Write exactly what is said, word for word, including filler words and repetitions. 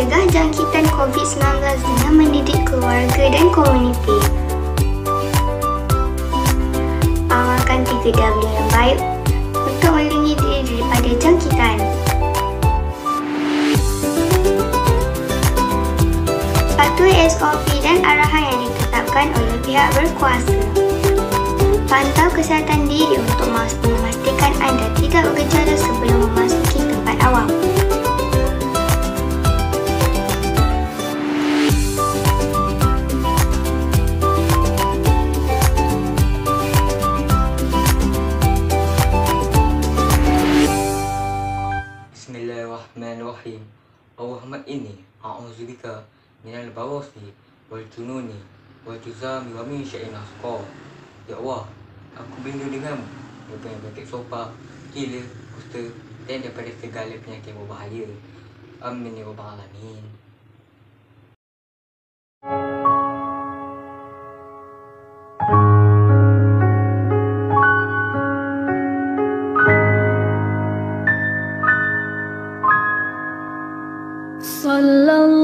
mencegah jangkitan covid sembilan belas dengan mendidik keluarga dan komuniti. Amalkan tiga W yang baik untuk melindungi diri daripada jangkitan. Patuhi S O P dan arahan yang ditetapkan oleh pihak berkuasa. Pantau kesihatan diri untuk memastikan anda tidak bergejala sebelum memasuki tempat awam. Bismillahirrahmanirrahim. Allahumma inni a'udzubika minal barasi wal jununi wal juzami wa min syai'in asqal. Ya Allah, aku berlindung denganmu daripada penyakit sopa, gila, kusta dan daripada segala penyakit berbahaya. Amin ya rabbal alamin. Sallallahu